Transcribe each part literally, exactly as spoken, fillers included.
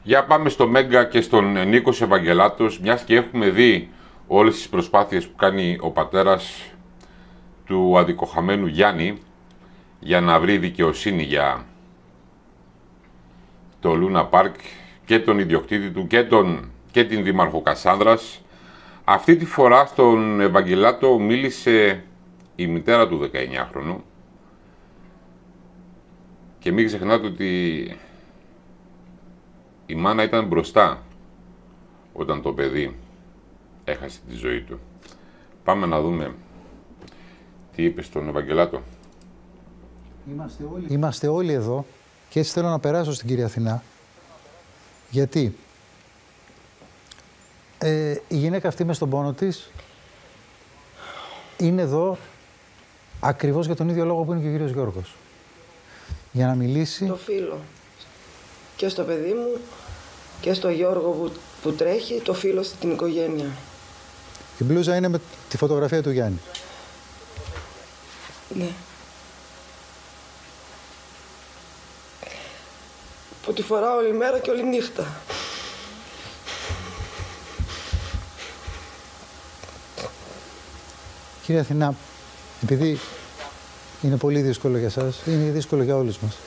Για πάμε στο Μέγκα και στον Νίκος Ευαγγελάτος, μιας και έχουμε δει όλες τις προσπάθειες που κάνει ο πατέρας του αδικοχαμένου Γιάννη για να βρει δικαιοσύνη για το Λούνα Πάρκ και τον ιδιοκτήτη του και, τον, και την Δήμαρχο Κασάνδρας. Αυτή τη φορά στον Ευαγγελάτο μίλησε η μητέρα του δεκαεννιάχρονου και μην ξεχνάτε ότι η μάνα ήταν μπροστά όταν το παιδί έχασε τη ζωή του. Πάμε να δούμε τι είπε στον Ευαγγελάτο. Είμαστε όλοι, Είμαστε όλοι εδώ και έτσι θέλω να περάσω στην κυρία Αθηνά. Γιατί ε, η γυναίκα αυτή μες στον πόνο της είναι εδώ ακριβώς για τον ίδιο λόγο που είναι και ο κύριος Γιώργος. Για να μιλήσει... Το φίλο. Και στο παιδί μου και στο Γιώργο που, που τρέχει, το φίλο στην οικογένεια. Η μπλούζα είναι με τη φωτογραφία του Γιάννη. Ναι. Που τη φοράω όλη μέρα και όλη νύχτα. Κύριε Αθηνά, επειδή είναι πολύ δύσκολο για σας, είναι δύσκολο για όλους μας.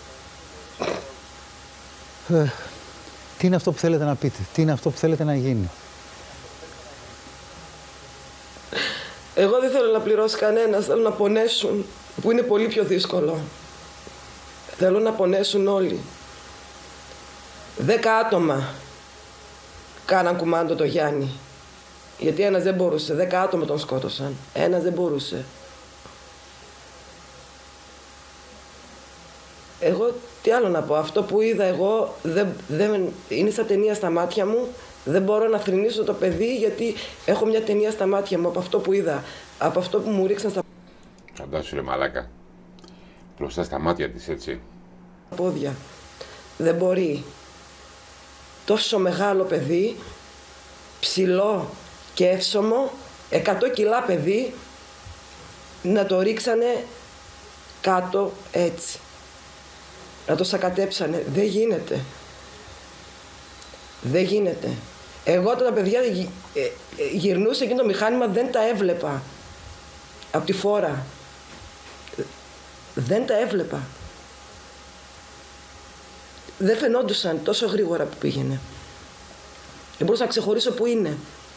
Ε, τι είναι αυτό που θέλετε να πείτε, τι είναι αυτό που θέλετε να γίνει. Εγώ δεν θέλω να πληρώσει κανένας, θέλω να πονέσουν, που είναι πολύ πιο δύσκολο. Θέλω να πονέσουν όλοι. Δέκα άτομα κάναν κουμάντο το Γιάννη. Γιατί ένας δεν μπορούσε, δέκα άτομα τον σκότωσαν. Ένας δεν μπορούσε. Εγώ τι άλλο να πω, αυτό που είδα εγώ δεν, δεν, είναι σαν ταινία στα μάτια μου. Δεν μπορώ να θρηνήσω το παιδί γιατί έχω μια ταινία στα μάτια μου από αυτό που είδα, από αυτό που μου ρίξαν στα Φαντάσου ρε μαλάκα, μπροστά στα μάτια της έτσι. πόδια. Δεν μπορεί τόσο μεγάλο παιδί, ψηλό και εύσωμο, εκατό κιλά παιδί, να το ρίξανε κάτω έτσι. Να το σακατέψανε. Δεν γίνεται. Δεν γίνεται. Εγώ όταν τα παιδιά γυρνούσε εκείνο το μηχάνημα δεν τα έβλεπα. Από τη φόρα. Δεν τα έβλεπα. Δεν φαινόντουσαν τόσο γρήγορα που πήγαινε. Δεν μπορούσα να ξεχωρίσω που είναι.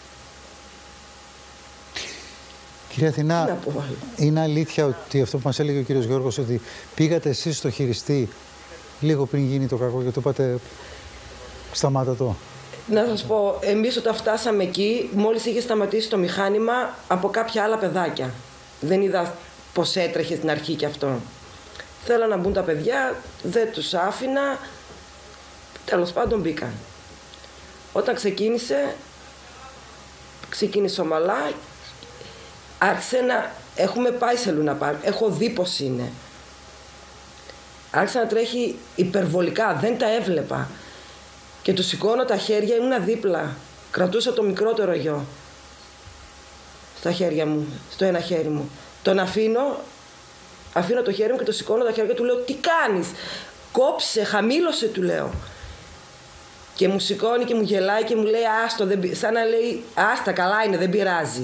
Κύριε Αθηνά, είναι αλήθεια ότι αυτό που μας έλεγε ο κύριος Γιώργος, ότι πήγατε εσείς στο χειριστή λίγο πριν γίνει το κακό και του είπατε σταμάτα το. Να σας πω, εμείς όταν φτάσαμε εκεί, μόλις είχε σταματήσει το μηχάνημα από κάποια άλλα παιδάκια. Δεν είδα πως έτρεχε στην αρχή κι αυτό. Θέλω να μπουν τα παιδιά, δεν τους άφηνα, τέλος πάντων μπήκαν. Όταν ξεκίνησε, ξεκίνησε ομαλά, άρχισε να... Έχουμε πάει σε Λούνα Πάρκ, έχω δει πως είναι. Άρχισε να τρέχει υπερβολικά, δεν τα έβλεπα. Και του σηκώνω τα χέρια, ήμουν δίπλα. Κρατούσα το μικρότερο γιο στα χέρια μου, στο ένα χέρι μου. Τον αφήνω, αφήνω το χέρι μου και το σηκώνω τα χέρια και του λέω τι κάνεις, κόψε, χαμήλωσε του λέω. Και μου σηκώνει και μου γελάει και μου λέει άστο, δεν... σαν να λέει άστα καλά είναι, δεν πειράζει.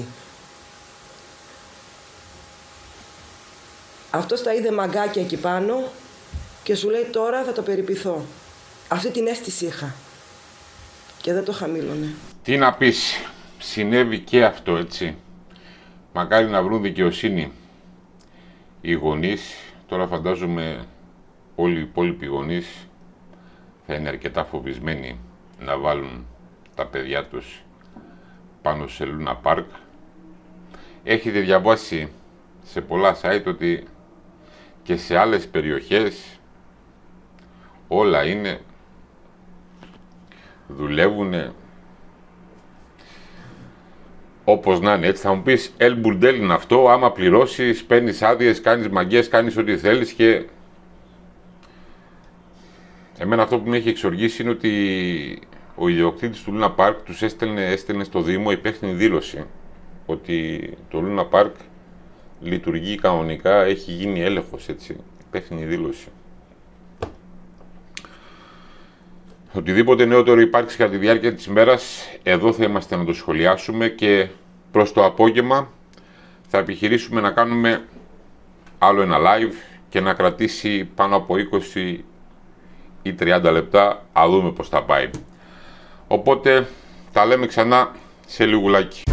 Αυτός τα είδε μαγκάκια εκεί πάνω και σου λέει τώρα θα το περιποιηθώ. Αυτή την αίσθηση είχα και δεν το χαμήλωνε. Τι να πεις, συνέβη και αυτό έτσι. Μακάρι να βρουν δικαιοσύνη οι γονείς. Τώρα φαντάζομαι όλοι οι υπόλοιποι γονείς θα είναι αρκετά φοβισμένοι να βάλουν τα παιδιά τους πάνω σε Λούνα Πάρκ. Έχετε διαβάσει σε πολλά site ότι και σε άλλες περιοχές όλα είναι, δουλεύουνε όπως να είναι. Έτσι θα μου πεις, ελ μπουρντέλ είναι αυτό, άμα πληρώσεις, παίρνεις άδειες, κάνεις μαγκές, κάνεις ό,τι θέλεις και... Εμένα αυτό που με έχει εξοργήσει είναι ότι ο ιδιοκτήτης του Λούνα Πάρκ τους έστελνε, έστελνε στο Δήμο υπεύθυνη δήλωση ότι το Λούνα Πάρκ λειτουργεί κανονικά, έχει γίνει έλεγχος, έτσι, υπεύθυνη δήλωση. Οτιδήποτε νεότερο υπάρξει κατά τη διάρκεια της ημέρας, εδώ θα είμαστε να το σχολιάσουμε και προς το απόγευμα θα επιχειρήσουμε να κάνουμε άλλο ένα live και να κρατήσει πάνω από είκοσι ή τριάντα λεπτά, α δούμε πώς θα πάει. Οπότε τα λέμε ξανά σε λιγουλάκι.